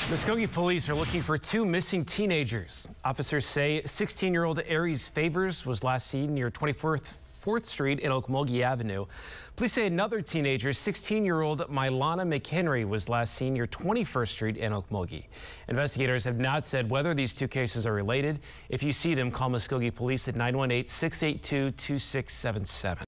Muskogee Police are looking for two missing teenagers. Officers say 16-year-old Aries Favors was last seen near 4th Street and Muskogee Avenue. Police say another teenager, 16-year-old Mylana McHenry, was last seen near 21st Street and Muskogee. Investigators have not said whether these two cases are related. If you see them, call Muskogee Police at 918-682-2677.